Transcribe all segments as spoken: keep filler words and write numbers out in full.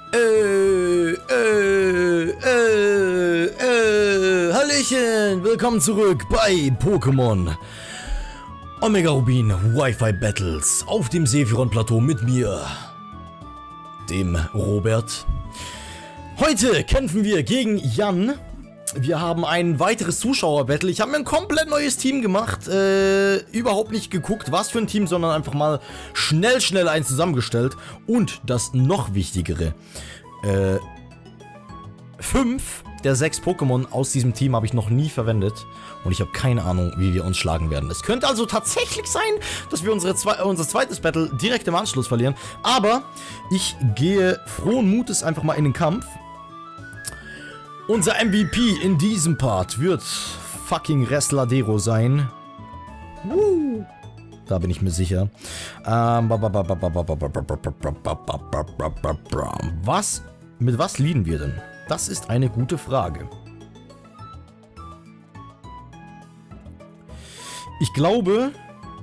Äh, äh, äh, äh, Hallöchen, willkommen zurück bei Pokémon Omega Rubin Wi-Fi Battles auf dem Sephiron-Plateau mit mir, dem Robert. Heute kämpfen wir gegen Jan. Wir haben ein weiteres Zuschauer-Battle. Ich habe mir ein komplett neues Team gemacht. Äh, überhaupt nicht geguckt, was für ein Team, sondern einfach mal schnell, schnell eins zusammengestellt. Und das noch Wichtigere. Äh, fünf der sechs Pokémon aus diesem Team habe ich noch nie verwendet. Und ich habe keine Ahnung, wie wir uns schlagen werden. Es könnte also tatsächlich sein, dass wir unsere zwei, unser zweites Battle direkt im Anschluss verlieren. Aber ich gehe frohen Mutes einfach mal in den Kampf. Unser M V P in diesem Part wird fucking Resladero sein. Woo. Da bin ich mir sicher. Ähm, was? Mit was leaden wir denn? Das ist eine gute Frage. Ich glaube...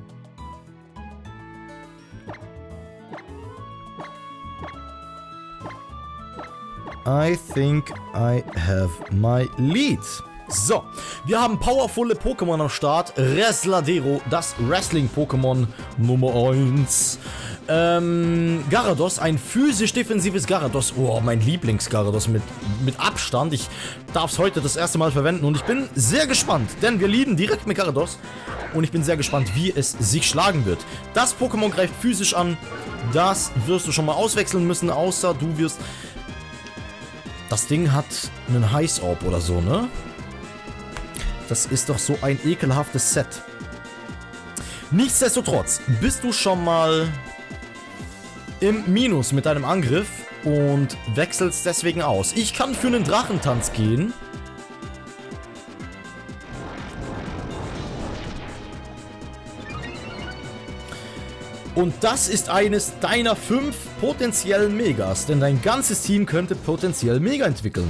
I think I have my lead. So, wir haben powervolle Pokémon am Start. Resladero, das Wrestling-Pokémon Nummer eins. Ähm, Garados, ein physisch-defensives Garados. Oh, mein Lieblings-Garados mit, mit Abstand. Ich darf es heute das erste Mal verwenden und ich bin sehr gespannt, denn wir leaden direkt mit Garados. Und ich bin sehr gespannt, wie es sich schlagen wird. Das Pokémon greift physisch an. Das wirst du schon mal auswechseln müssen, außer du wirst... Das Ding hat einen Heiß-Orb oder so, ne? Das ist doch so ein ekelhaftes Set. Nichtsdestotrotz, bist du schon mal im Minus mit deinem Angriff und wechselst deswegen aus. Ich kann für einen Drachentanz gehen. Und das ist eines deiner fünf potenziellen Megas, denn dein ganzes Team könnte potenziell Mega entwickeln.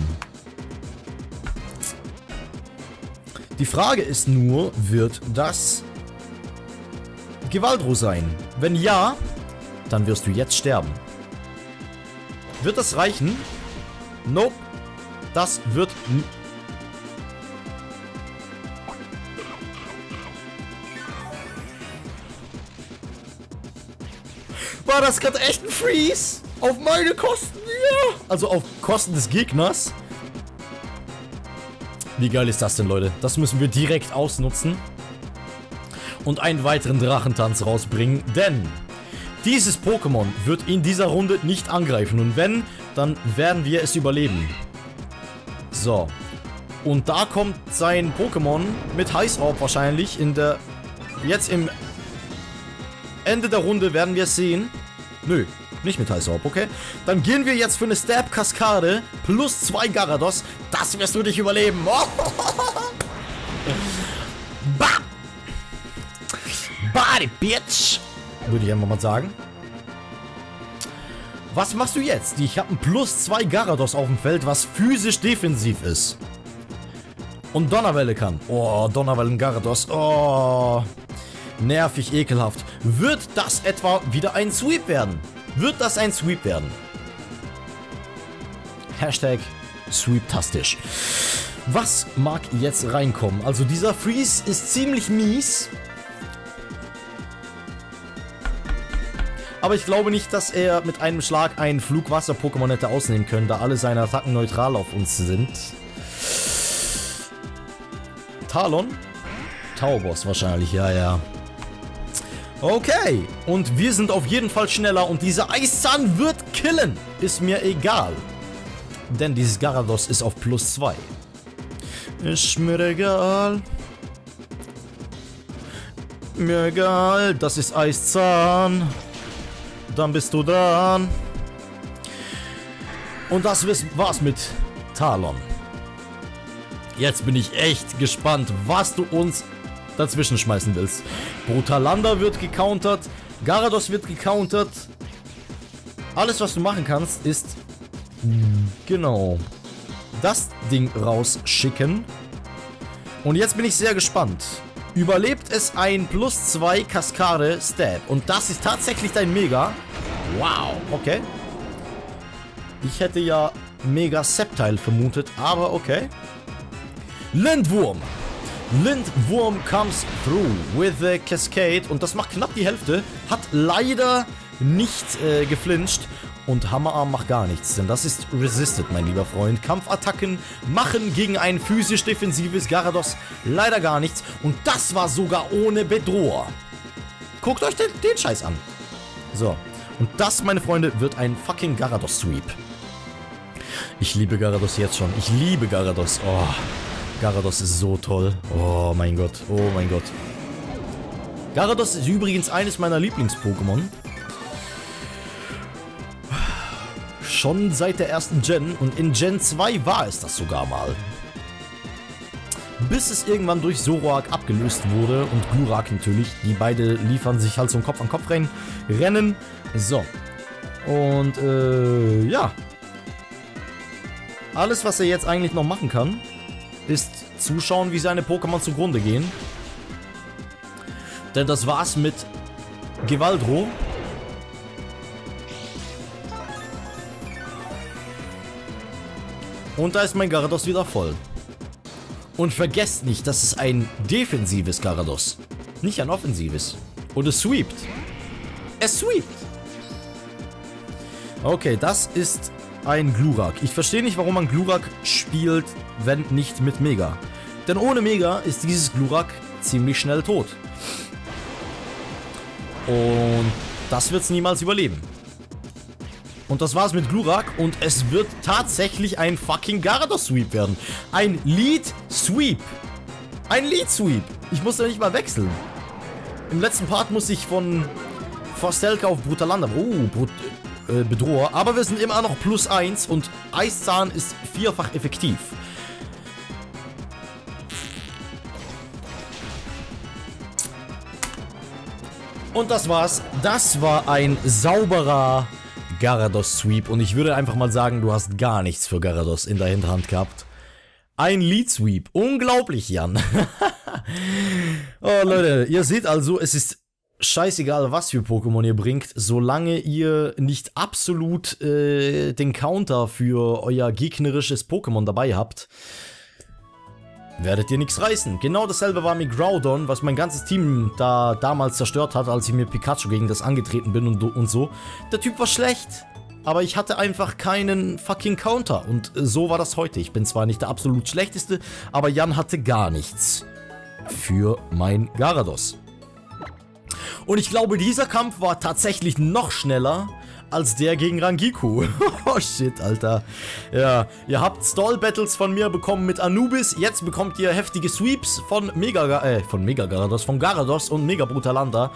Die Frage ist nur, wird das Gewaldro sein? Wenn ja, dann wirst du jetzt sterben. Wird das reichen? Nope. Das wird... War das gerade echt ein Freeze? Auf meine Kosten? Ja. Also auf Kosten des Gegners. Wie geil ist das denn, Leute? Das müssen wir direkt ausnutzen. Und einen weiteren Drachentanz rausbringen. Denn dieses Pokémon wird in dieser Runde nicht angreifen. Und wenn, dann werden wir es überleben. So. Und da kommt sein Pokémon mit Heiß-Orb wahrscheinlich in der... Jetzt im... Ende der Runde werden wir es sehen. Nö, nicht mit Heiß-Orb, okay? Dann gehen wir jetzt für eine Stab-Kaskade plus zwei Garados. Das wirst du nicht überleben. Oh. Bah! Body, Bitch! Würde ich einfach mal sagen. Was machst du jetzt? Ich habe ein plus zwei Garados auf dem Feld, was physisch defensiv ist. Und Donnerwelle kann. Oh, Donnerwellen Garados. Oh... Nervig, ekelhaft. Wird das etwa wieder ein Sweep werden? Wird das ein Sweep werden? Hashtag Sweeptastisch. Was mag jetzt reinkommen? Also dieser Freeze ist ziemlich mies. Aber ich glaube nicht, dass er mit einem Schlag ein Flugwasser-Pokémon hätte ausnehmen können, da alle seine Attacken neutral auf uns sind. Talon? Tauboss wahrscheinlich, ja, ja. Okay, und wir sind auf jeden Fall schneller und dieser Eiszahn wird killen. Ist mir egal. Denn dieses Garados ist auf plus zwei. Ist mir egal. Mir egal, das ist Eiszahn. Dann bist du dran. Und das war's mit Talon. Jetzt bin ich echt gespannt, was du uns dazwischen schmeißen willst. Brutalander wird gecountert. Garados wird gecountert. Alles, was du machen kannst, ist... Genau. Das Ding rausschicken. Und jetzt bin ich sehr gespannt. Überlebt es ein plus zwei Kaskade Stab. Und das ist tatsächlich dein Mega. Wow, okay. Ich hätte ja Mega Sceptile vermutet, aber okay. Lindwurm. Lindwurm comes through with the Cascade. Und das macht knapp die Hälfte. Hat leider nicht äh, geflincht. Und Hammerarm macht gar nichts, denn das ist Resisted, mein lieber Freund. Kampfattacken machen gegen ein physisch-defensives Gyarados leider gar nichts. Und das war sogar ohne Bedroher. Guckt euch den, den Scheiß an. So. Und das, meine Freunde, wird ein fucking Gyarados-Sweep. Ich liebe Gyarados jetzt schon. Ich liebe Gyarados. Oh, Gyarados ist so toll. Oh mein Gott. Oh mein Gott. Gyarados ist übrigens eines meiner Lieblings-Pokémon. Schon seit der ersten Gen. Und in Gen zwei war es das sogar mal. Bis es irgendwann durch Zoroark abgelöst wurde. Und Glurak natürlich. Die beide liefern sich halt so ein Kopf-an-Kopf-Rennen. Rennen. So. Und, äh, ja. Alles, was er jetzt eigentlich noch machen kann, ist zuschauen, wie seine Pokémon zugrunde gehen. Denn das war's mit Gevaldro. Und da ist mein Gyarados wieder voll. Und vergesst nicht, das ist ein defensives Gyarados. Nicht ein offensives. Und es sweept. Es sweept. Okay, das ist ein Glurak. Ich verstehe nicht, warum man Glurak spielt, wenn nicht mit Mega. Denn ohne Mega ist dieses Glurak ziemlich schnell tot. Und das wird es niemals überleben. Und das war's mit Glurak und es wird tatsächlich ein fucking Gyarados-Sweep werden. Ein Lead-Sweep. Ein Lead-Sweep. Ich musste nicht mal wechseln. Im letzten Part musste ich von Forstelka auf Brutalanda. Oh, Brut äh, Bedroher. Aber wir sind immer noch plus eins und Eiszahn ist vierfach effektiv. Und das war's. Das war ein sauberer Gyarados-Sweep. Und ich würde einfach mal sagen, du hast gar nichts für Gyarados in der Hinterhand gehabt. Ein Lead-Sweep. Unglaublich, Jan. Oh, Leute, ihr seht also, es ist scheißegal, was für Pokémon ihr bringt, solange ihr nicht absolut äh, den Counter für euer gegnerisches Pokémon dabei habt, werdet ihr nichts reißen. Genau dasselbe war mit Groudon, was mein ganzes Team da damals zerstört hat, als ich mir Pikachu gegen das angetreten bin und, und so. Der Typ war schlecht, aber ich hatte einfach keinen fucking Counter. Und so war das heute. Ich bin zwar nicht der absolut schlechteste, aber Jan hatte gar nichts für mein Gyarados. Und ich glaube, dieser Kampf war tatsächlich noch schneller als der gegen Rangiku. Oh shit, Alter. Ja, ihr habt Stall-Battles von mir bekommen mit Anubis. Jetzt bekommt ihr heftige Sweeps von Mega, äh, von Mega Gyarados, von Gyarados und Mega Brutalanda.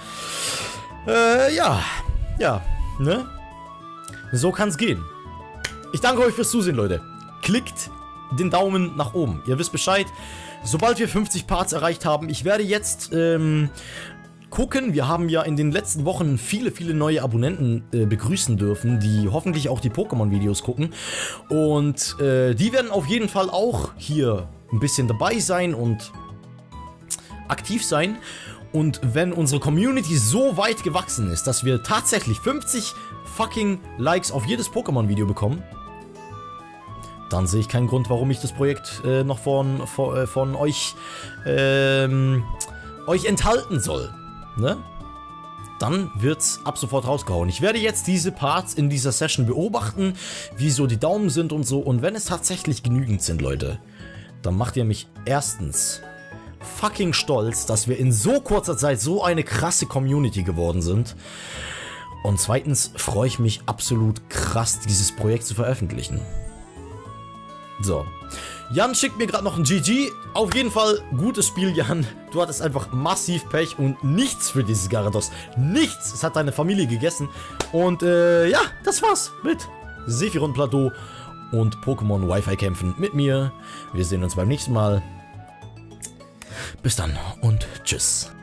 Äh, ja. Ja, ne? So kann's gehen. Ich danke euch fürs Zusehen, Leute. Klickt den Daumen nach oben. Ihr wisst Bescheid. Sobald wir fünfzig Parts erreicht haben, ich werde jetzt, ähm... gucken. Wir haben ja in den letzten Wochen viele, viele neue Abonnenten äh, begrüßen dürfen, die hoffentlich auch die Pokémon-Videos gucken. Und äh, die werden auf jeden Fall auch hier ein bisschen dabei sein und aktiv sein. Und wenn unsere Community so weit gewachsen ist, dass wir tatsächlich fünfzig fucking Likes auf jedes Pokémon-Video bekommen, dann sehe ich keinen Grund, warum ich das Projekt äh, noch von, von, äh, von euch, ähm, euch enthalten soll. Ne? Dann wird's ab sofort rausgehauen. Ich werde jetzt diese Parts in dieser Session beobachten, wie so die Daumen sind und so. Und wenn es tatsächlich genügend sind, Leute, dann macht ihr mich erstens fucking stolz, dass wir in so kurzer Zeit so eine krasse Community geworden sind. Und zweitens freue ich mich absolut krass, dieses Projekt zu veröffentlichen. So. Jan schickt mir gerade noch ein G G. Auf jeden Fall gutes Spiel, Jan. Du hattest einfach massiv Pech und nichts für dieses Gyarados. Nichts. Es hat deine Familie gegessen. Und äh, ja, das war's mit Sephiroth Plateau und Pokémon Wi-Fi-Kämpfen mit mir. Wir sehen uns beim nächsten Mal. Bis dann und tschüss.